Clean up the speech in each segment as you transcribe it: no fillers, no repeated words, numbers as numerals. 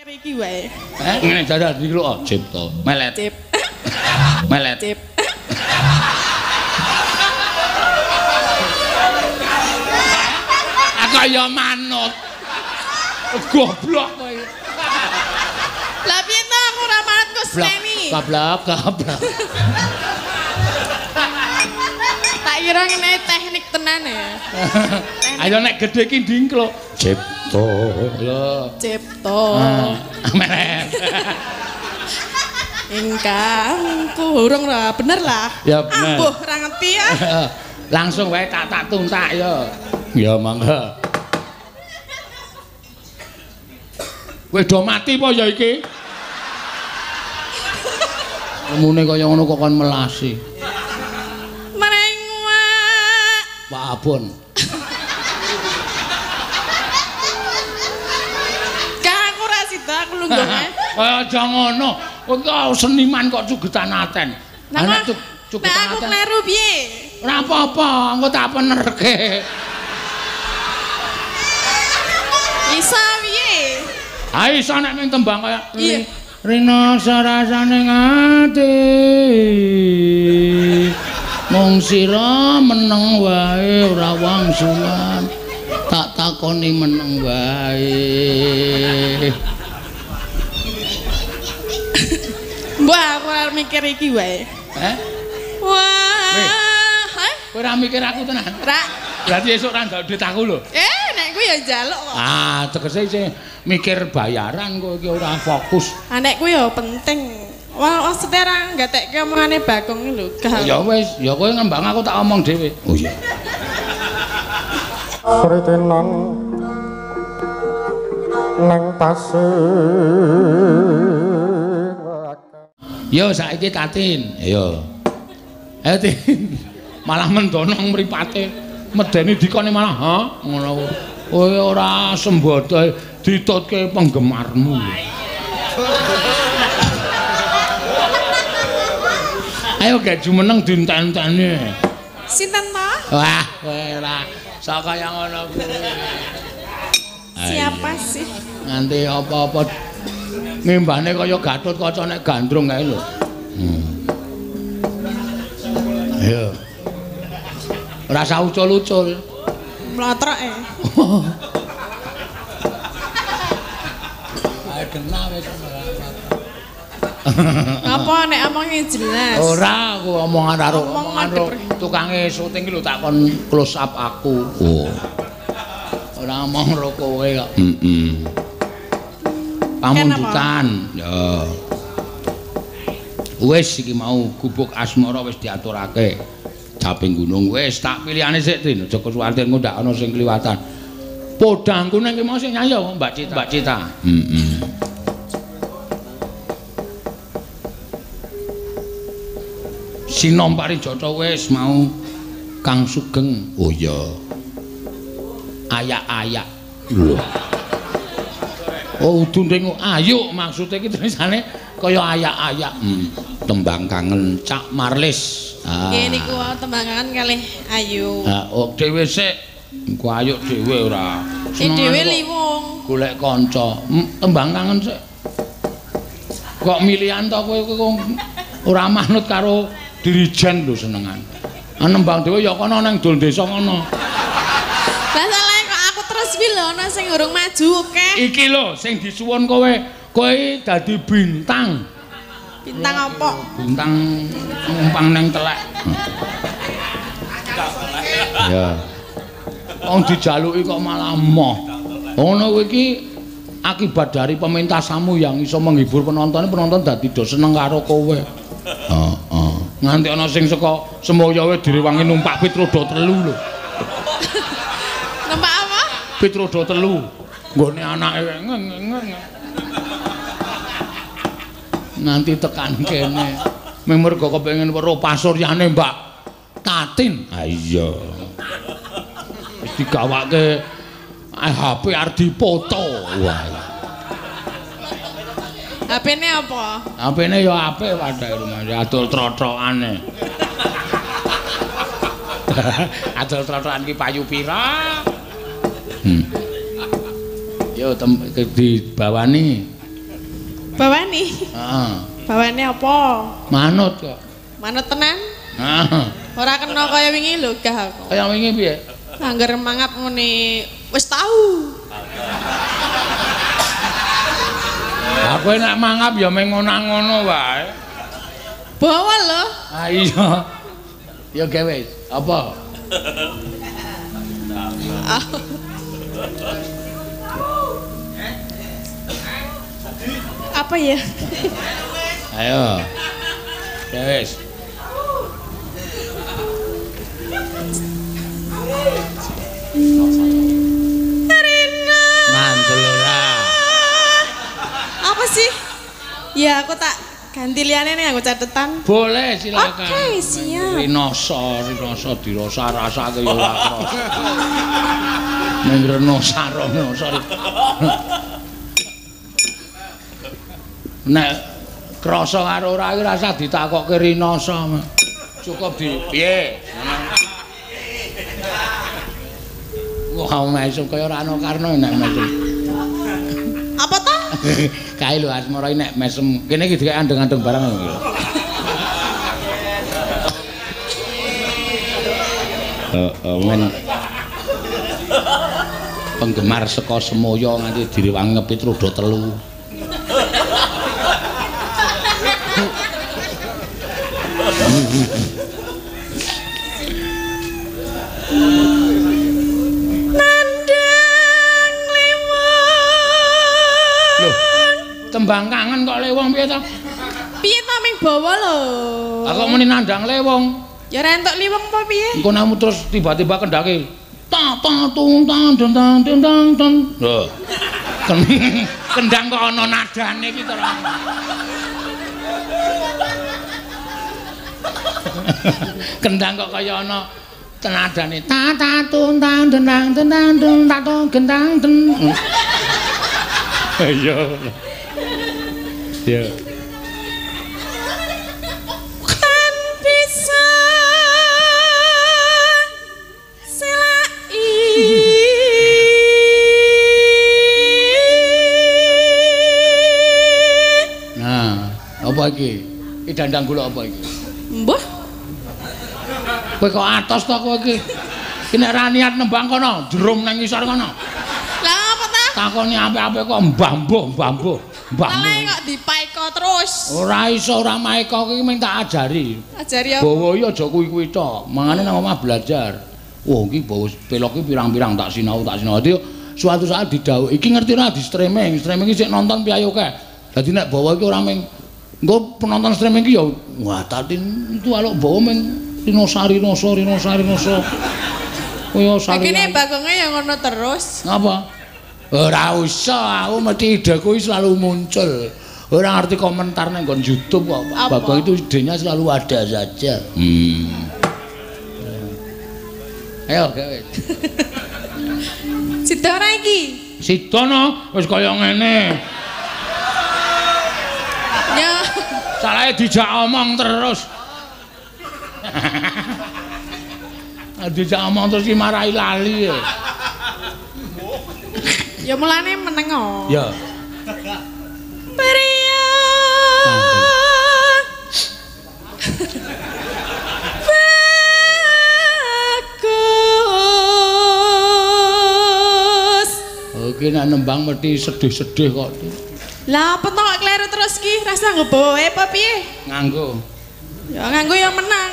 Iki wae. Ngene dadak iki lho Cipto. Melet. Cip. Melet. Cip. Aku ya manut. Goblok kowe. Lah piye to aku ora manut kok seneni. Goblok. Tak kira ngene teknik tenan ya. Ayo nek gedhe iki ndingkluk. Cipto. Lho. Cipto. Melet. Ingkang kurung ra bener lah. Ya bener. Ambuh ra ngerti ya. Langsung wae tak tuntak ya. Ya mangga. Kowe do mati apa ya iki? Mune kaya ngono kok kon melasi. Mareng wae. Pak Abon. Kak aku ra sida aku lunggone. Aja ngono. Kok seniman kok cugetan aten. Anak cugetan aku aten. kleru piye? Ora apa-apa, engko tak penerke. Bisa piye? Ha iso nek ming tembang kaya Iya. Rina sarasane ngati. Mung sira meneng wae ora wangsulan. Tak takoni meneng wae. Mbah aku ora mikir iki wae. Wah. Kowe ora mikir aku tenan. Ra. Berarti esuk ora ndok duit aku lho. Nek kuwi ya njaluk kok. Tegese isih mikir bayaran kowe iki ora fokus. Nek kuwi ya penting. Wah, maksudnya ora gatekke omongane Bagong lho. Ya wis, ya kowe ngembang aku tak omong dhewe. Oh iya. Pritenan nang pasir. Yo saiki Tatin. Yo. Ayo Tin. Malah mendonong mripate. Medeni dikone malah, "Ha?" Ngono. Kowe ora sembodo ditutke penggemarmu. Ayo gak jumeneng dinten-tene. Sinten to? Wah, kowe ora sak kaya ngono kuwi. Siapa sih? Nganti apa-apa ngimbane kaya Gatot Kaca nek gandrung kae lho. Ayo. Ora usah ucul-ucul. Mlotroke. Ayo kena wis. Apa nek omongi jelas? Ora aku omongan karo tukange syuting lho tak kon close up aku. Oh. Ora omong karo kowe kok. Pamundutan. Ya. Wis iki mau gubuk asmara wis diaturake. Japing gunung wis tak pilihane sik Tin, aja kesuwarten engko ndak ana sing kliwatan. Podangku ning ki mau sing nyanyi Mbak Cita. Sinom Parijata wis mau Kang Sugeng. Oh iya. Ayak-ayak. Lho. Oh udune ayu maksude iki tulisane kaya ayak-ayak. Tembang kangen Cak Marlis. Nggih niku tembang kangen kalih Ayu. Dhewe sik. Engko ayu dhewe ora. Dhewe liwung. Golek kanca. Tembang kangen sik. Kok milihan to kowe ora manut karo dirijen lho senengan. Nembang dhewe ya kono nang dol desa kono. Lah salah kok aku terus wi lho ana sing urung maju oke. Iki lho sing disuwun kowe dadi bintang. Bintang apa? Bintang numpang nang telek. Ya. Wong dijaluki kok malah moh. Ngono kowe iki akibat dari pementasanmu yang iso menghibur penonton dadi do seneng karo kowe. Heeh. Nganti ana sing saka Semoyo wae direwangi numpak Pitroda 3 lho. Numpak apa? Pitroda 3. Nggone anake nganti tekan kene. Mung mergo kepengin weruh pasuryane Mbak Tatin. Ha iya. Wis digawake HP Ardi Poto. Wah. HP-ne apa? HP-ne ya apik padha rumah adol trotrokane. Adol trotrokan ki payu pira? Yo dibawani Bawani. Heeh. Bawani apa? Manut kok. Manut tenan? Heeh. Ora kena kaya wingi lho gah aku. Kaya wingi piye? Angger mangap muni wis tau. Aku nek mangap ya meng ngono wae. Bawa lho. Ah iya. Ya gawe apa? Apa ya? Ayo. Wes. Ngandel ora. Apa sih? Ya aku tak ganti liyane nih aku catetan. Boleh silakan. Oke, siap. Rinoso dirasa-rasake ya ora krasa. Ning renosa. Nek krasa karo ora iki rasa ditakokke rinoso. Cukup di piye? Wah, mesem kaya ora ana karno nek mesem. Apa ta? Kae lho asmara iki nek mesem kene iki dikek andeng-andeng barang lho. Men penggemar saka Semoyo nganti direwangi ngepit roda 3. Nandang lewong. Loh, tembang kangen kok lewong piye to? Piye ta ming bawa lho? Aku muni nandang lewong. Ya rentok liweng apa piye? Engko namu terus tiba-tiba kendake. Ta ta tung tang dang dang dang dang dang. Lho. Kendang kok ana nadane iki to. Kendang kok kaya ana tenadane. Ta ta tung tang dang dang dang dang ta tung gendang den. Iya. Ya. Apa iki? Iki dandang kula apa iki? Mbah. Kowe kok atos to kowe iki? Iki nek ra niat nembang kono, drum nang ngisor kono. Lah apa ta? Takoni apik-apik kok mbambuh. Lah kok dipaeka terus. Ora iso ora maeka iki mung tak ajari. Ajari apa? Bawa iki aja kuwi-kuwi tok. Mangane nang omah belajar. Wah, iki bawa pelok iki pirang-pirang tak sinau. Dadi suatu saat didhawuhi, iki ngerti ora di streaming. Streaming iki sik nonton piye akeh. Dadi nek bawa iki ora mung engko penonton streaming iki ya wah tatin itu alok bawa mung rinoso. Kaya sari. Kene bagonge ya ngono terus. Ngapa? Ora usah, aku mesti ideku selalu muncul. Ora ngerti komentar nang nggon YouTube kok. Bagong itu idenya selalu ada saja. Ayo gawe. Sida ora iki? Sida no, wis kaya ngene. Ya. Salahe dijak omong terus. Dijak omong terus iki marahi lali. Ya mulane meneng kok. Ya. Priya. Bagus. Oke nek nembang mesti sedih-sedih kok. Lah apa tok kleru terus ki? Rasa nggowo apa piye? Nganggo. Ya nganggo ya menang.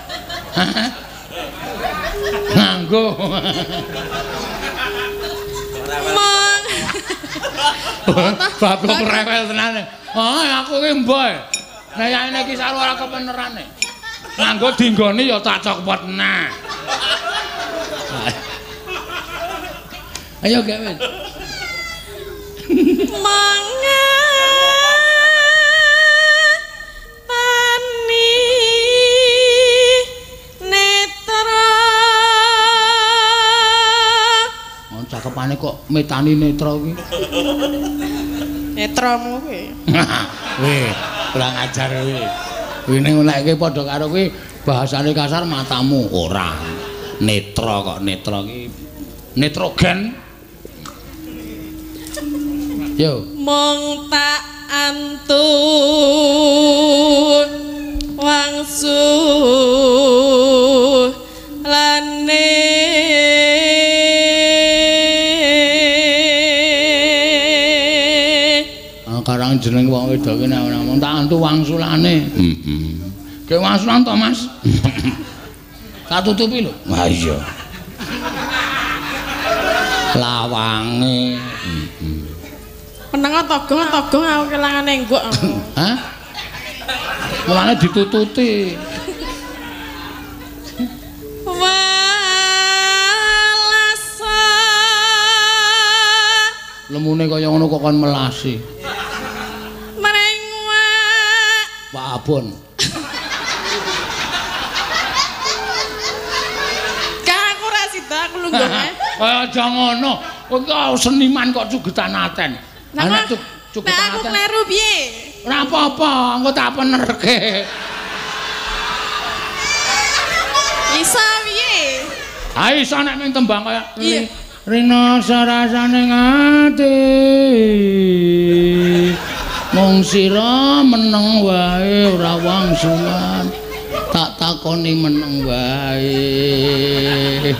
Nganggo. Mang. Bapak rewel tenan. Oh, aku ki mboh. Nek yane iki saru ora kepenerane. Nganggo dinggoni ya tak cokpot nah. Ayo gawe. Mangga tani netra. Oh, cakepane kok metani netra kuwi. Netramu kuwi. Weh, kurang ajar kowe. Kuwi ning nek iki padha karo kuwi bahasane kasar matamu ora. Netra kok netra iki nitrogen. Yo. Mong tak antun wangsu lane karang jeneng wong wedok ki namung tak antu wangsulane. Ke wangsulan to, Mas? Tak tutupi lho. Ha iya. Lawange. Meneng togong aku kelangan enggok. Hah? Mulane ditututi. Walasa. Lemune kaya ngono kok kon melasi. Pak Abon. Kak aku ra sida aku lunggone. Aja ngono. Kok seniman kok cugetan aten. Anak cugetan aten. Aku kleru piye? Ora apa-apa, engko tak penerke. Isa piye? Ha isa nek mung tembang kaya iya. Rina sarasane ngati. Mung sira meneng wae ora wangsulan. Tak takoni meneng wae.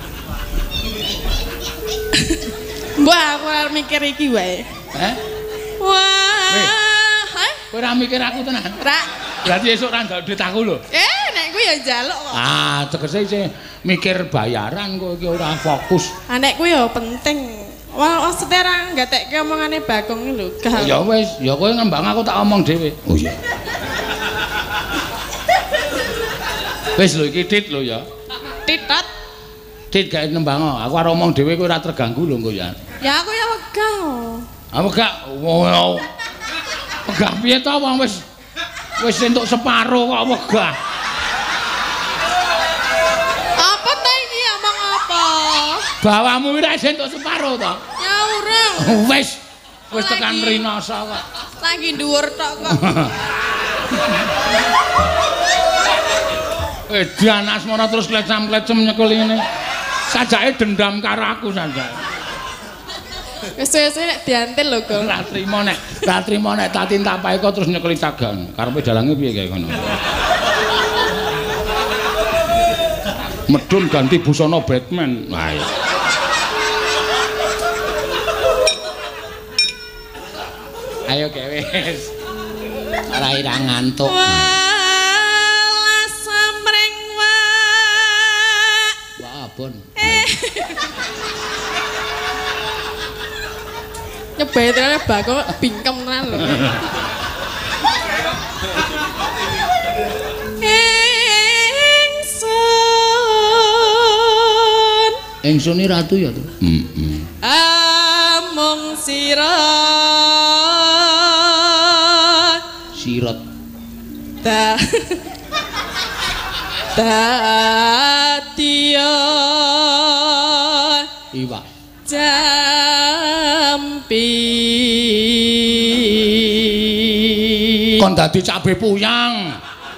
Mbah aku ora mikir iki wae. Wah. Kowe ora mikir aku tenan. Ra. Berarti esuk ora ndok duit aku lho. Nek kuwi ya njaluk kok. Tegese isih mikir bayaran kok iki ora fokus. Nek kuwi ya penting. Wah, setera gatekke omongane Bagong iki lho. Ya wis, ya kowe ngembang aku tak omong dhewe. Oh iya. Wis lho iki Dit lho ya. Titot. Dit gak nembang aku arep omong dhewe kowe ora terganggu lho engko ya. Ya aku ya wegah. Apa gak? Wegah piye to wong wis entuk separo kok wegah. Apa ta iki omong apa? Bawamu ora entuk separo to? Ya urung. Wis tekan Rinasa kok. Lagi dhuwur tok kok. Edan asmara terus klecam-klecem nyekel ngene. Sajake dendam karo aku sajake. Wis nek diantil lho, Gong. Ora trimo nek tak tintapai kok terus nyekeli cagang. Karepe dalange piye kae ngono. Medun ganti busana Batman. Wah. Ayo gawe wis. Ora ira ngantuk. Walas samreng Wah, Abon. Nyebai terane Bagong bingkem tenan lho. Ingsun ratu ya to. Amung sira Sirat. Dadiya Iwak. Jampi Kon dadi cabe puyang.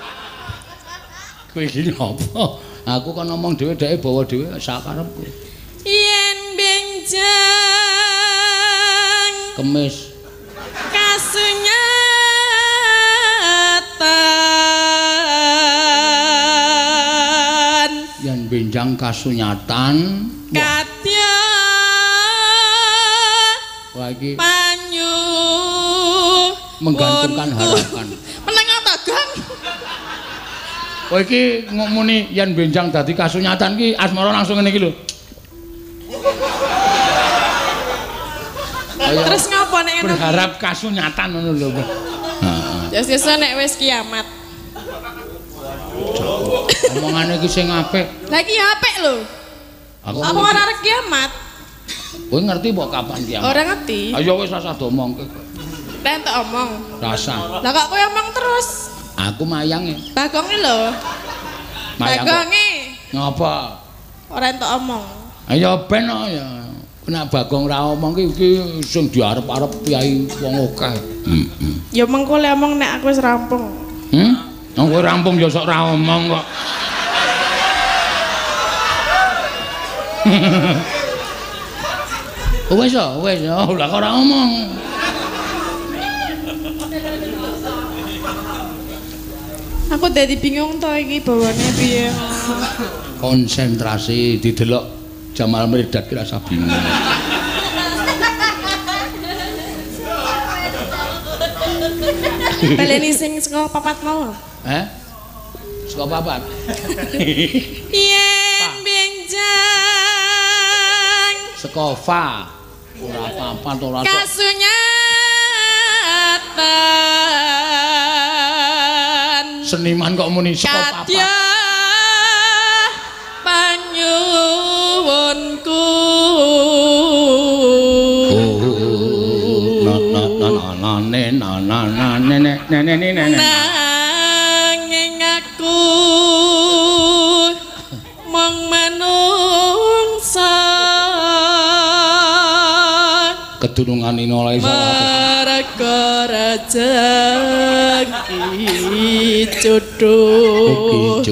Kowe iki apa? Aku kan ngomong dhewe dheke bawa dhewe sakarepku. Yen benjang Kemis. Kasunyatan Yen benjang kasunyatan kadya lagi panyu menggantungkan harapan. Meneng ta, Gang? Kowe iki ngomuni yen benjang dadi kasunyatan ki asmara langsung ngene iki lho. Terus ngapa nek ngono? Berharap kasunyatan ngono lho. Heeh. Ya sesuk nek wis kiamat. Omongane iki sing apik. Lah iki apik lho. Aku Apa ora arep kiamat? kowe ngerti mbok kapan kiamat? Ora ngerti. Ayo wis rasa domongke. Lah entuk omong. Rasa. Lah kok kowe omong terus? Aku mayange. Bagonge lho. Mayang. Bagonge. Ngapa? Ora entuk omong. Ayo ben ya. Nek Bagong ra omong iki sing diarep-arep piyai wong akeh. Ya mengko le omong nek aku wis rampung. Wong kowe rampung ya sok ra omong kok. Wes ya, lah kok ora omong. Aku dadi bingung to iki bawane piye. Konsentrasi didelok Jamal Mirdad ki rasa bingung. Baleni sing saka papat mau. Saka papat. Yen benjang Saka fa. Ora papat ora sok. Kasunyatan Seniman kok muni saka papat. Kadya panyuwunku nanging aku mung manungsa Kedunungan ina salah. Marga rajeki cudhu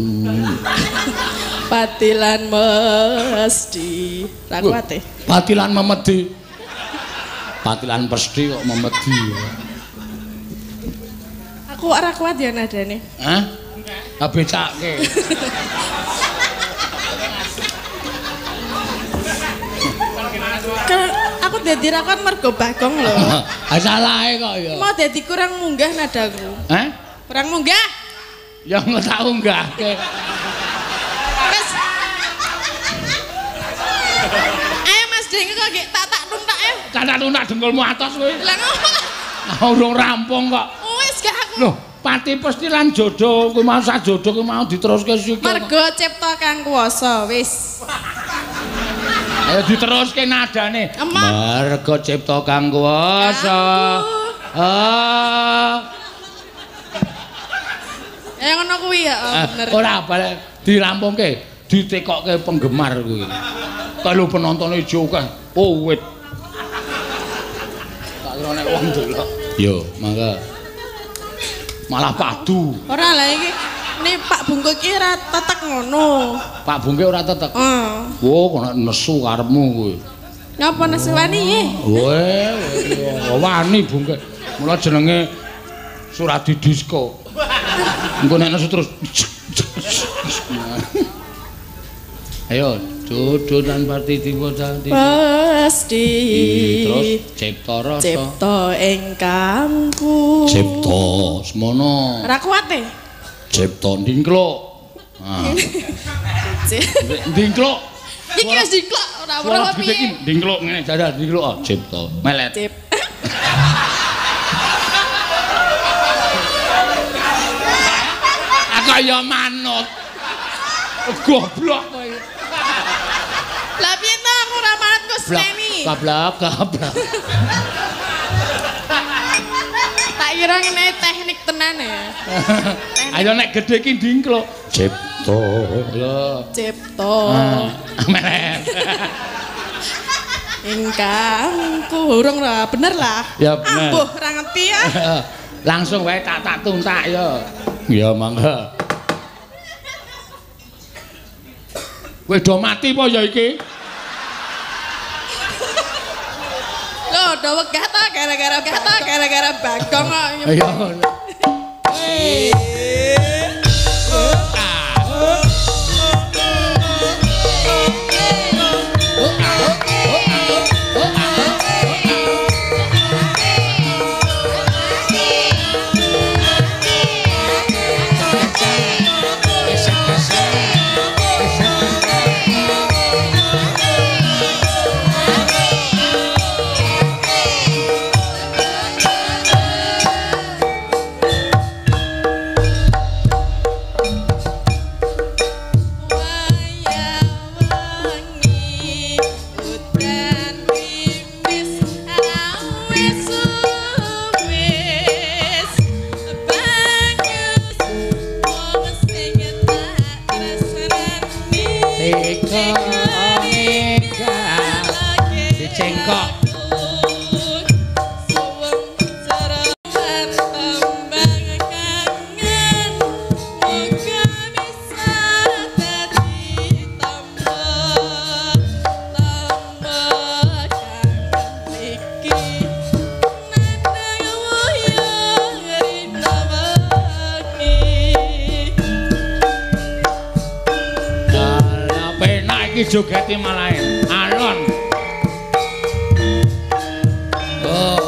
Patilan mesti ra kuat e. Patilan memedi. Patilan pesti kok memedi. Aku ora kuat ya nadane. Hah? Ha becake. Aku dadi rakon mergo Bagong lho. Ha salahe kok ya. Mau dadi kurang munggah nadaku. Hah? Kurang munggah. Ya nggak tau nggahke. Wes. Ayo Mas Deng kok gek tak tuntak ya. Kata tunak dengkulmu atos kowe. Lah ngopo? Urung rampung kok. Wis gak aku. Loh, pati pesti lan jodoh kuwi mau sak jodoh kuwi mau diteruske sik. Mergo cipta kang kuwasa wis. Ayo diteruske nadane. Mergo cipta kang kuwasa. Ya ngono kuwi ya, bener. Ora balik dirampungke, ditekokke penggemar kuwi. Kalau penontonnya ijo kan, oh wit. Tak kira nek wong delok. Yo, mangga. Malah padu. Ora lah iki nih Pak Bungkuk iki ora tetek ngono. Pak Bungke ora tetek. Heeh. Kok nesu karepmu kuwi. Ngapa nesu wani iki? Wani Bungke. Mula jenenge Suradi Disko. Engko nek nesu terus. Ayo, jodoh dan parti tiba tadi. Pasti. Terus cipta rasa. Cipta ingkangku. Cipta semono. Ora kuat e. Cipta ndingkluk. Ah. Ndingkluk. Iki wis diklok ora piye. Ndingkluk ngene jajal ndingkluk cipta. Melet. Cip. Kaya manut. Goblok kowe. Lah piye to aku ora manut kok seni. Gablak. Tak kira ngene teknik tenan ya. Ayo nek gedhe iki ndingkluk. Cipta. Lho. Cipta. Melet. Ingkangku urung ra bener lah. Ya bener. Ambuh ora ngerti ya. Langsung wae tak tuntak ya. Ya mangga. Kowe do mati apa ya iki? Lho, do wegah ta gara-gara Bagong kok. Ya ngono. iki jogete malah alon. Oh.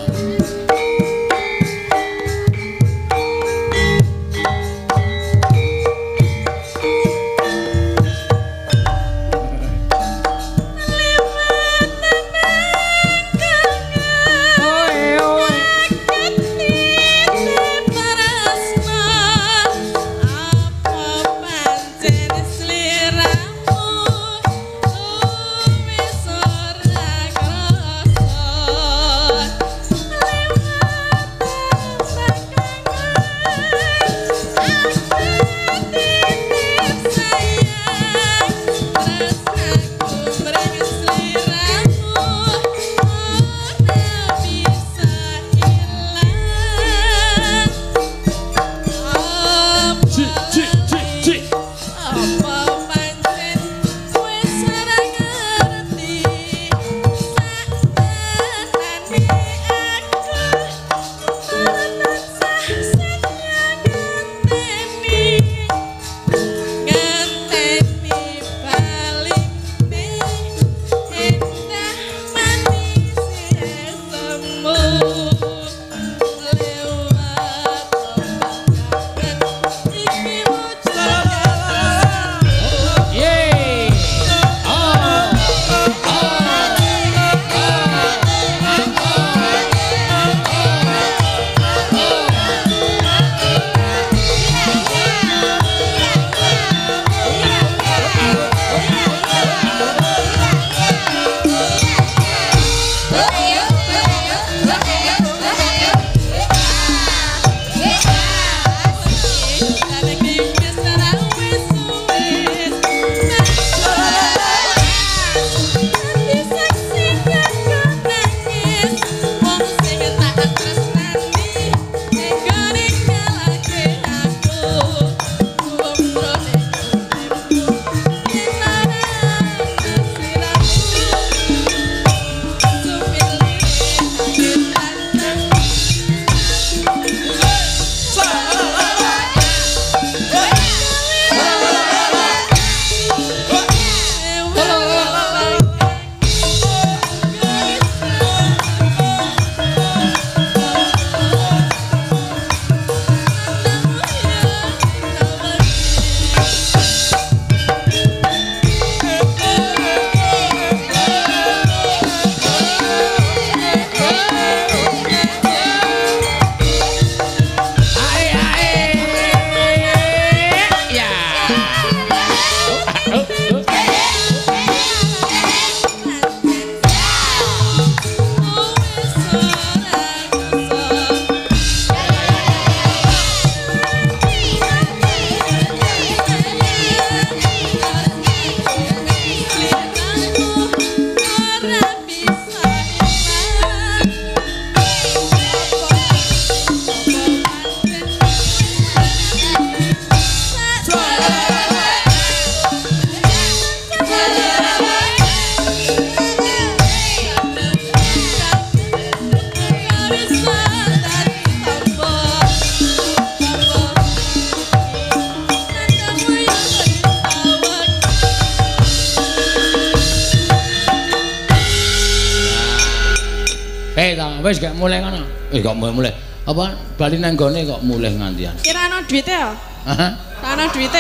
Wis gak mulai ngono. Kok mulai. Apa bali nang gone kok mulai ngantian. Kira ana duwite ya? Heeh. Ana duwite.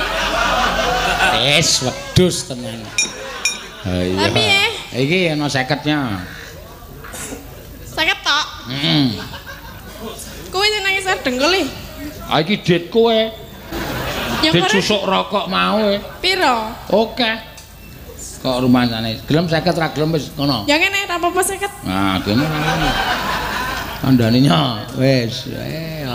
Wis wedhus tenan. Ha iya. Tapi iki ana 50-nya. 50 tok. Heeh. Kowe jeneng isih dengkul iki. Ha iki dit kowe. Dit susuk rokok mau e. Piro? Oke. Kok rumangsane gelem 50 ra gelem wis ngono. Ya ngene ra apa-apa 50. Nah, kene ra ngono. Kandhane nya wis. Heeh.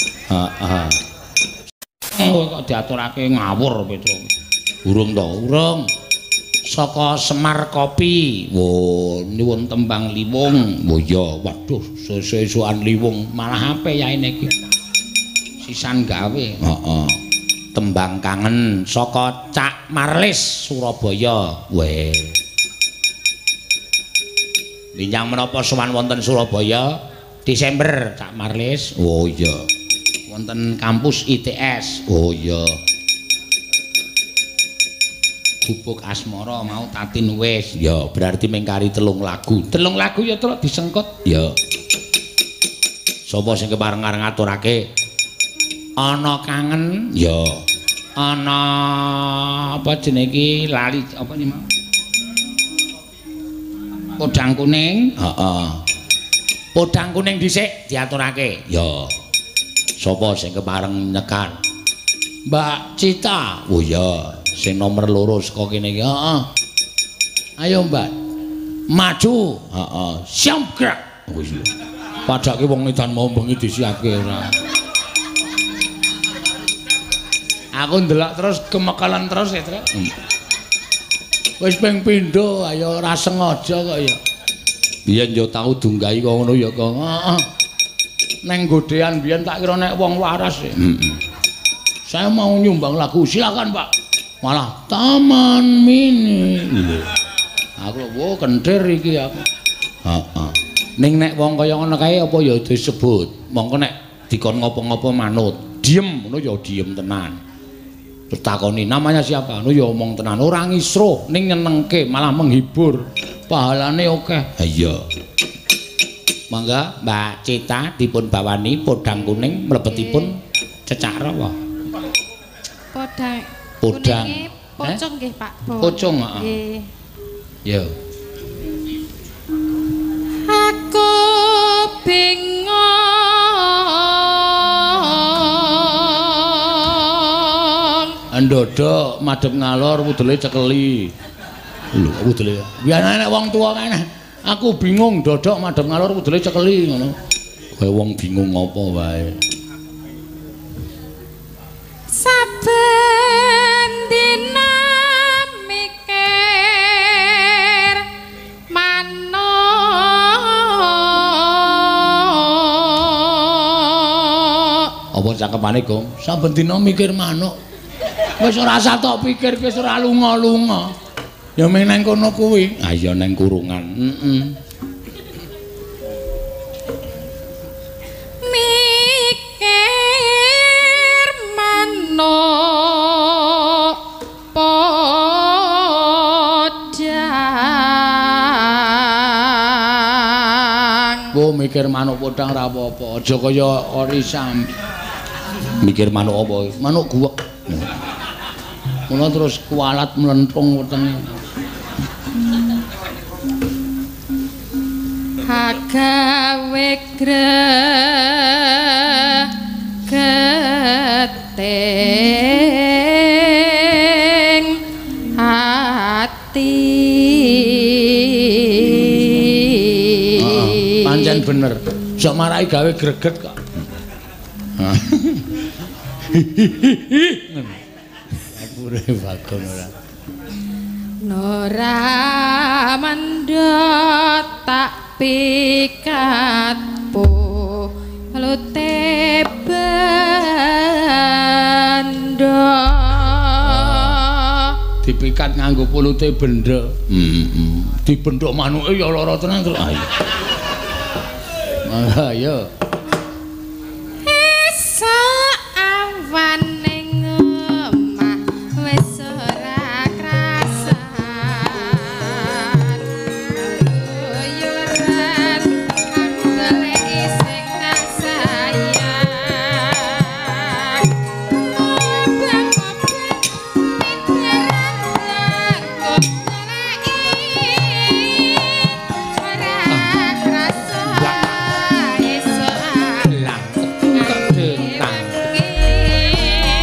Oh, kok diaturake ngawur Petro. Urung to, urung. Saka Semar Kopi. Wo, nyuwun tembang liwung. Wo ya, waduh, sesukan liwung malah apik yaene iki. Sisan gawe. Heeh. Tembang kangen saka Cak Marlis Surabaya. Weh. Linjang menapa sowan wonten Surabaya Desember Cak Marlis. Oh iya. Wonten kampus ITS. Oh iya. gubuk asmara mau tatin wis. Ya, berarti mengkari 3 lagu. 3 lagu ya terus disengkut. Ya. Sapa sing kepareng-areng ngaturake? Ana kangen. Ya. Ana apa jenenge iki lali apa iki mau? Podang kuning. Heeh. Podang kuning dhisik diaturake. Ya. Sapa sing kepareng nyekan? Mbak Cita. Oh ya, sing nomor 2 saka kene iki. Heeh. Ayo, Mbak. Maju. Heeh. Siap gerak. Oh iya. Padake wong edan mau bengi disiapke ora. Aku ndelok terus kemekalan terus ya, Tru. Wis ping pindho, ayo ora sengaja kok ya. Biyen yo tau dunggahi kok ngono ya kok. Heeh. Neng godean biyen tak kira nek wong waras ya. Saya mau nyumbang lagu, silakan Pak. Malah Taman Mini. Aku lho kentir iki aku. Heeh. Ning nek wong kaya ngono kae apa ya disebut. Mongko nek dikon ngopo-ngopo manut, diem ngono ya diem tenan. Terus takoni namanya siapa? Ngono ya omong tenan, ora ngisruh ning nyenengke, malah menghibur. Pahalane akeh. Ha iya. Mangga Mbak Cita dipun bawani podang kuning mlebetipun cecak rawa. Podang. Pocong nggih, Pak. Pocong, heeh. Nggih. Yo. Aku bingung. Ndodok madhep ngalor wudele cekeli. Lho, wudele. Biasane nek wong tuwa kene, aku bingung ndodok madhep ngalor wudele cekeli ngono. Kaya wong bingung apa wae. Saben dina mikir manuk. Apa cakepane, Gong? Saben dina mikir manuk. Wis ora usah tok pikir, wis ora lunga-lunga. Ya meng nang kono kuwi. Ah iya nang kurungan. Heeh. Mikir manuk podang. Oh mikir manuk podang ora apa-apa. Aja kaya orisam. Mikir manuk apa? Manuk guwek. Mula terus kualat mlenthung wetenge. Agawe gregeting ati. Pancen bener. Sok marai gawe greget kok. Apure bakon ora. Nora mendot tak pikatpu lute bendo. Dipikat nganggo pulute benda. Dibendhok manuke ya lara tenan terus. Ayo. Ayo. Esuk awan ning omah wis ora krasan. Luyuran goleki sing tak sayang. Ngobeng-ngobeng pikiran kok ora krasa. Esuk Lah, ketentang.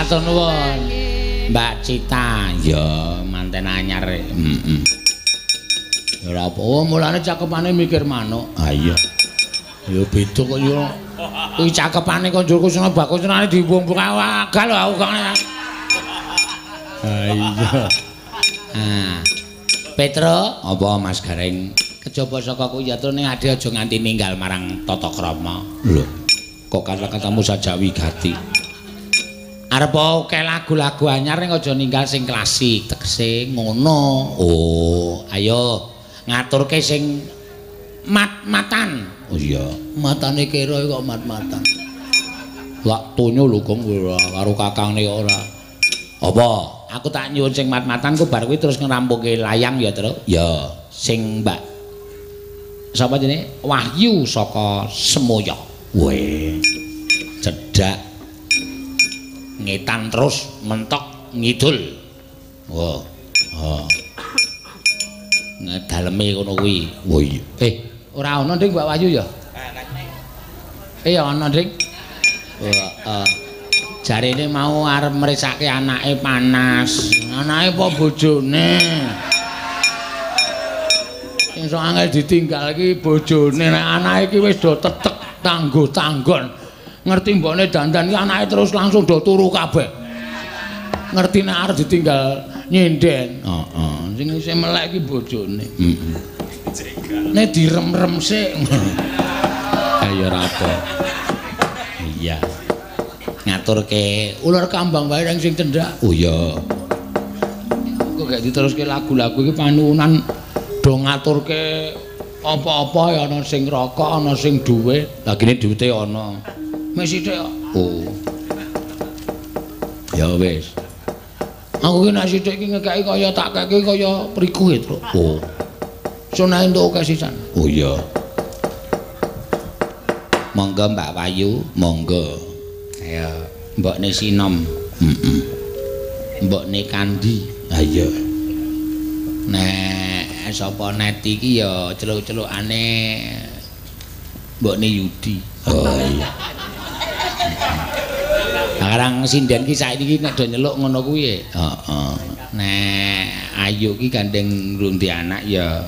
Matur nuwun. Mbak Cita, ya manten anyar. Heeh. Ya ora apa, mulane cakepane mikir manuk. Ah iya. Ya beda kok ya. Kuwi cakepane kok njur kusuna bakusane diwung-wung agal aku kok. Ah iya. Ah. Petro, apa Mas Gareng? Kejaba saka kuwi ya ning ade aja nganti ninggal marang tata krama. Lho, kok kata-katamu saja wigati. Arep oke lagu-lagu anyar ning aja ninggal sing klasik, tegese ngono. Oh, ayo ngaturke sing mat-matan. Oh iya, matane kira kok mat-matan. Waktunya lho Gong karo kakangne ora. Apa? Aku tak nyuwun sing mat-matan ku bar kuwi terus ngrampunge layang ya, Tru. Ya, sing Mbak sapa jenenge? Wahyu saka Semoyo. Weh. Cedak. Ngetan terus mentok ngidul. Wah. Oh. Ngedaleme ngono kuwi. Oh iya. Ora ana Nding Mbak Wahyu ya? Ya ana Nding. Jarene mau arep mresake anake panas. Anake apa bojone? Sing sok angel ditinggal iki bojone. Nek anake iki wis do tetek tangguh tanggon. Ngerti mbokne dandan iki anake terus langsung do turu kabeh. Ngerti nek arep ditinggal nyinden. Heeh. Sing isih melek iki bojone. Heeh. Nek direm-rem sik. Ayo ora apa. Iya. Ngaturke ular kambang wae sing cendak. Oh iya. Kok gak diteruske lagu-lagu iki panuwunan do ngaturke apa-apa ya ana sing rokok, ana sing duwe. Lah gene duwite ana. Wis sithik kok. Oh. Ya wis. Aku ki nek sithik iki ngekeki kaya tak keki kaya priku e, Tru. Oh. Sonae entuk akeh sisan. Oh iya. Monggo Mbak Wayu, monggo. Ya, mbokne Sinom. Heeh. Mbokne Kandi. Ha iya. Nek sapa Neti iki ya celuk-celukane mbokne Yudi. Oh iya. Sekarang sinden ki saiki nek do nyeluk ngono kuwi. Heeh. Nek Ayu ki gandeng ngrundi anak ya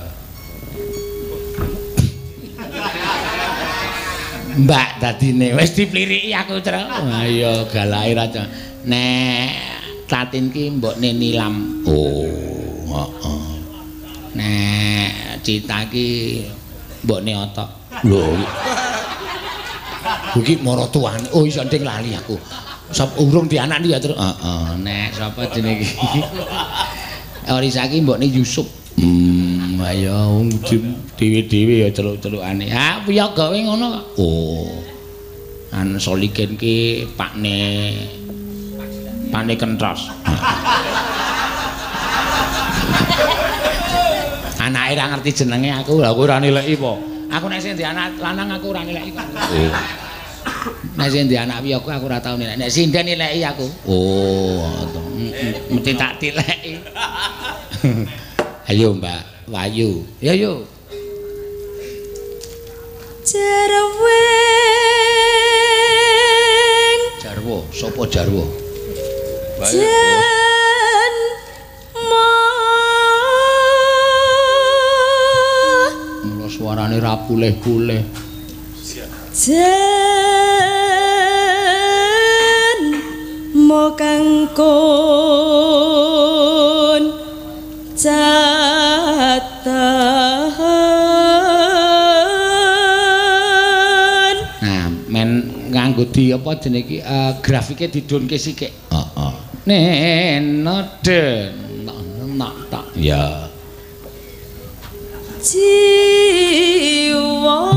Mbak dadine wis dipliriki aku, Tru. Ayo galake raja. Nek Tatin ki mbokne Nilam. Oh, heeh. Nek Cita ki mbokne Otok. Lho. Iki maratuane. Oh iso nding lali aku. Sop urung dianak ya, Tru. Heeh. Nek sapa jenenge iki? Orisa ki mbokne Yusuf. Ayo dhewe-dhewe ya celuk-celukane. Ha piye gawe ngono kok. Oh. An Solikin ki pakne Kentros. Anake ra ngerti jenenge aku, lha kowe ora nileki apa? Aku nek sing di anak lanang aku ora nileki kok. Oh. Nek sing di anak piye aku ora tau nileki. Nek sinden nileki aku. Oh, mesti tak tileki. Ayo Mbak Wayu. Ya yo. Jarwo, sapa Jarwo? Jan Mula suarane ra pulih-pulih. Jan mo kangkon catan. Nah, men nganggo di apa jenenge iki grafike didunke sithik. Heeh. Nenoden tak ya. Jiwa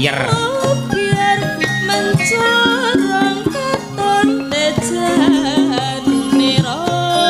ayer. biar mencorong katon tejan nira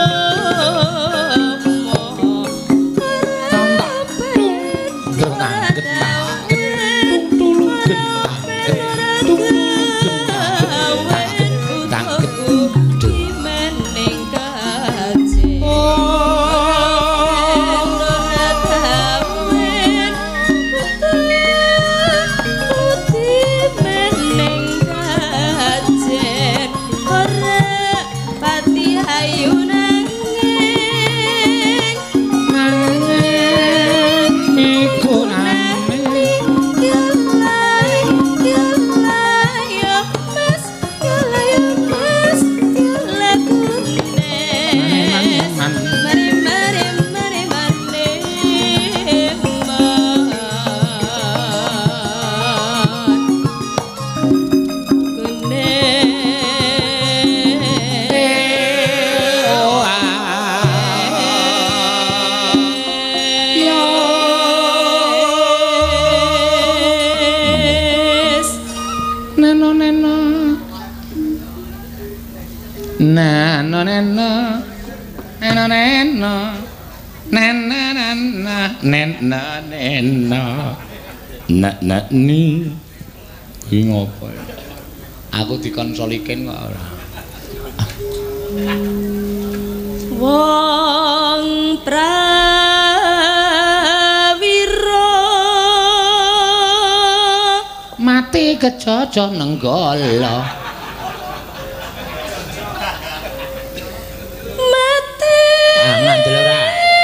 ni iki ngopo aku dikonsoliken kok ora wong prawira mati kejaja nenggala mati ngandel ora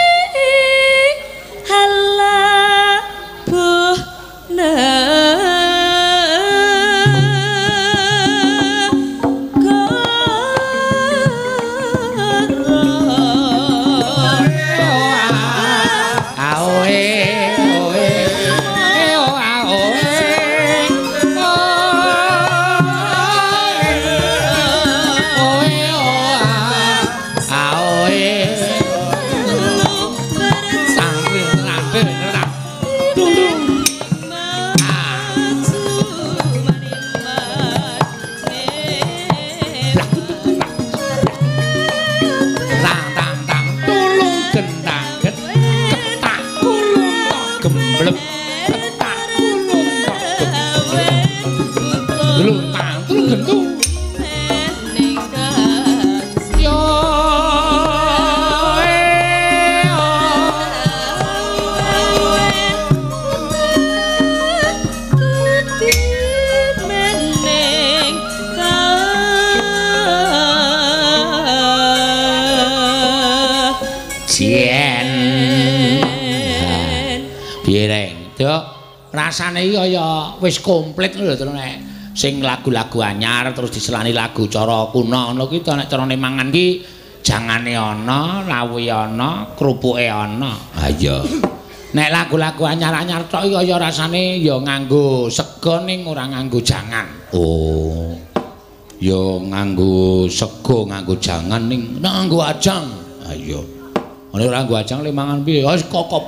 rasane iki kaya wis komplit lho terus nek sing lagu-lagu anyar terus diselani lagu cara kuna ngono ki nek carane mangan ki jangane ana, lawuhe ana, krupuke ana. Ha iya. Nek lagu-lagu anyar-anyar tok iki kaya rasane ya nganggo sega ning ora nganggo jangan. Oh. Ya nganggo sega, nganggo jangan ning nganggo ajang. Ha iya. Nek ora nganggo ajang le mangan piye? Wis kokop.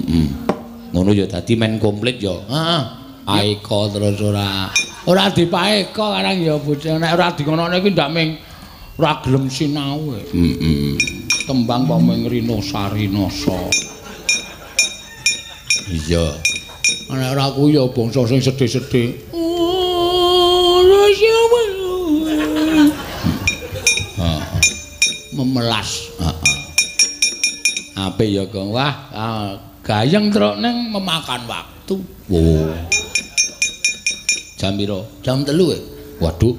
Ngono ya dadi men komplit ya. Heeh. Aeka terus ora dipaeka karang ya bocah. Nek ora dingonone iki ndak ming ora gelem sinau. Tembang kok ming rino-sarinasa. Iya. Nek ora kuwi ya bangsa sing sedih-sedih. Memelas. Heeh. Ape ya, Gong? Wah, gayeng truk ning memakan waktu. Oh. Jam piro? Jam 3 ya? Waduh.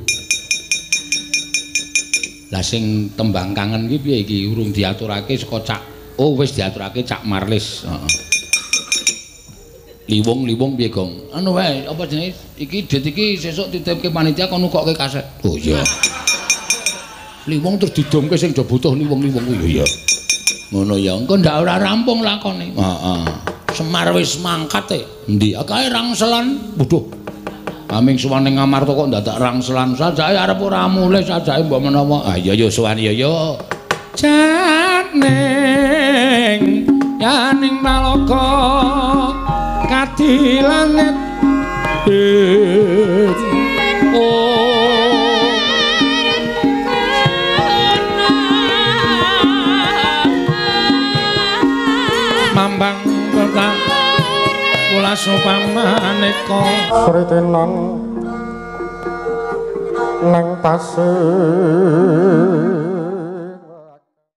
Lah sing tembang kangen iki piye iki? Urung diaturake saka Cak. Oh, wis diaturake Cak Marlis. Heeh. Liwung piye, Gong? Anu wae, apa jenenge? Iki dit iki sesuk titipke panitia kon nukokke kaset. Oh iya. Liwung terus didomke sing do butuh liwung-liwung kuwi ya. Ngono ya, engko ndak ora rampung lakone. Heeh. Semar wis mangkat e. Endi? Kae rangselan. Waduh. Aming suwan ning Ngamarta kok ndadak rangselan sajake arep ora mulih sajake mbok menawa. Ah iya ya suwan ya ya. Janeng yaning Malaka kadilanet Mambang kota kula supamaneka Sritenan nang tasih